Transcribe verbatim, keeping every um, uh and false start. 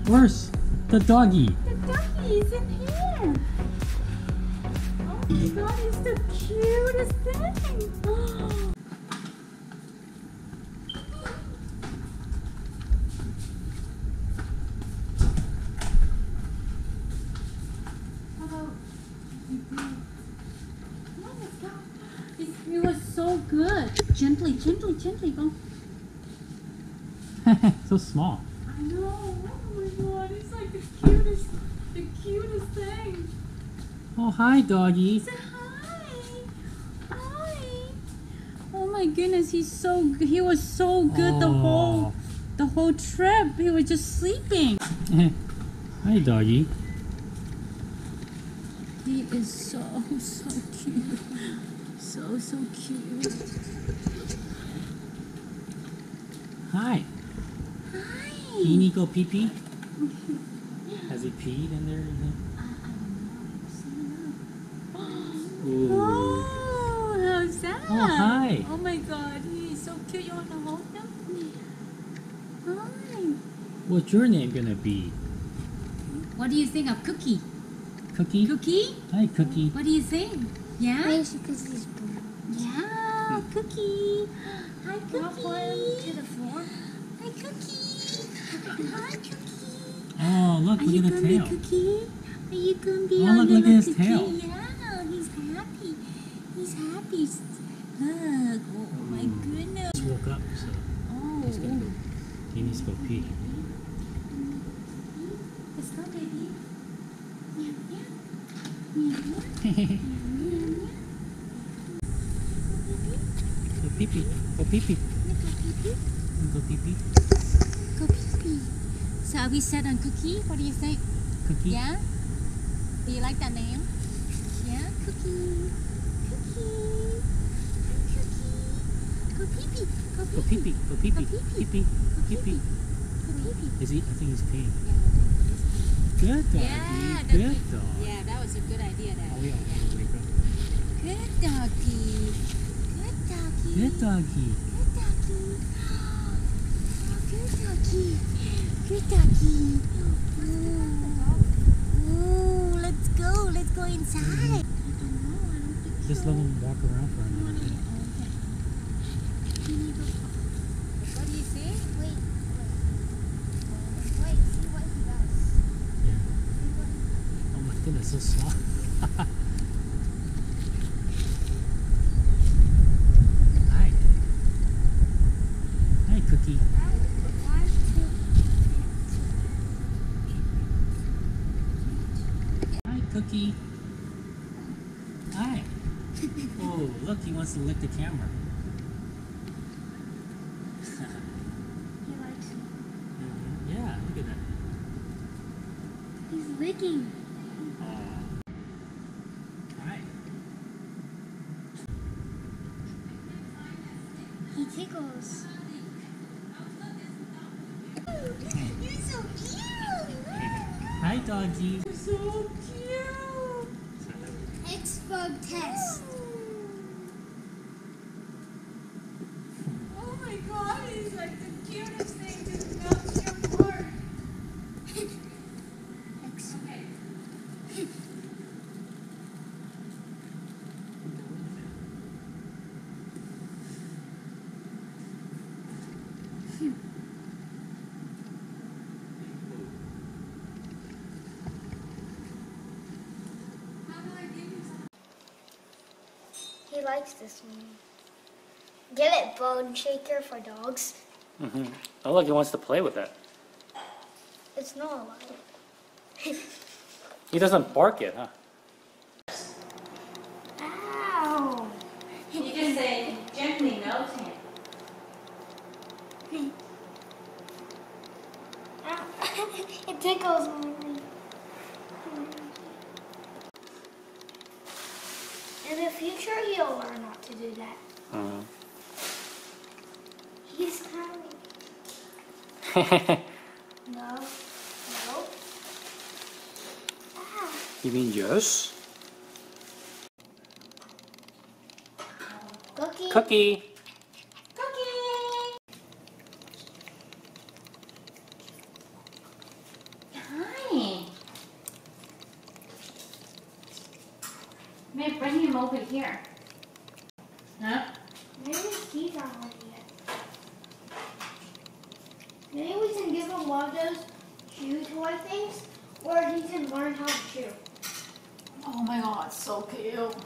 Where's the doggy? The doggy is in here. Oh my god, it's the cutest thing. It was so good. Gently, gently, gently. Go. So small. I know. Oh my god, it's like the cutest, the cutest thing. Oh, hi, doggy. Say hi. Hi. Oh my goodness, he's so good. He was so good the whole, the whole trip. He was just sleeping. Hi, doggy. He is so, so cute. So, so cute. Hi. Hi. Can he go pee pee? Has he peed in there? Ooh. Oh, how's that? Oh, hi. Oh my god, he's so cute. You want to hold him? Hi. What's your name gonna be? What do you think of Cookie? Cookie? Cookie? Hi, Cookie. What do you think? Yeah? Because he's born. Yeah, Cookie. Hi, Cookie. To the floor. Hi, Cookie. Hi, Cookie. Oh, look, Are look you at the gonna tail. be Cookie? Are you gonna be Oh, our look, look at little his Cookie? tail. Yeah, he's happy. He's happy. Look. Oh my goodness. Just woke up, so Oh. he's gonna go. He needs to go pee. Let's go, baby. Yeah, yeah. Yeah, yeah. Go pee pee. Go pee pee. Go pee pee. Go pee pee. Go pee pee. So are we set on Cookie? What do you think? Cookie. Yeah? Do you like that name? Yeah? Cookie. Cookie. Cookie. Go pee pee. Go Go pee pee pee. pee. Go pee Go pee. pee Pee pee. pee. Go Pee pee pee. pee. Go pee pee. Is he? I think he's peeing. Yeah. Good doggy. Yeah, that's Good good. dog. Yeah, that was a good idea. That. Oh, yeah. Wake up. Good doggy. Good doggy. Good doggy. Good doggy. Oh, good doggy. Good doggy. Oh, oh, let's go. Let's go inside. I don't know. I don't think Just so. let him walk around for a minute. Okay. What do you think? Wait. Wait, see what he does. Oh my goodness, so small. Hi. Hi, Cookie. One, two. Hi, Cookie. Hi. Oh, look, he wants to lick the camera. He likes it. Mhm. Yeah, look at that. He's licking. Oh. Hi. He tickles. You're so cute. Hi, doggy. You're so cute. X-Bug test. Oh my god, he's like the cutest thing. Just melts your heart. X. Okay. He likes this one. Get it, bone shaker for dogs. Mm-hmm. Oh, look, he wants to play with it. It's not allowed. He doesn't bark it, huh? Ow! You can say gently melt him. Ow. It tickles me. In the future, he'll learn not to do that. Mm-hmm. He's coming. No. No. Ah. You mean yes? Cookie. Cookie. Cookie. Nick, bring him over here. Huh? Maybe his teeth aren't ready yet. Maybe we can give him one of those chew toy things where he can learn how to chew. Oh my god, so cute.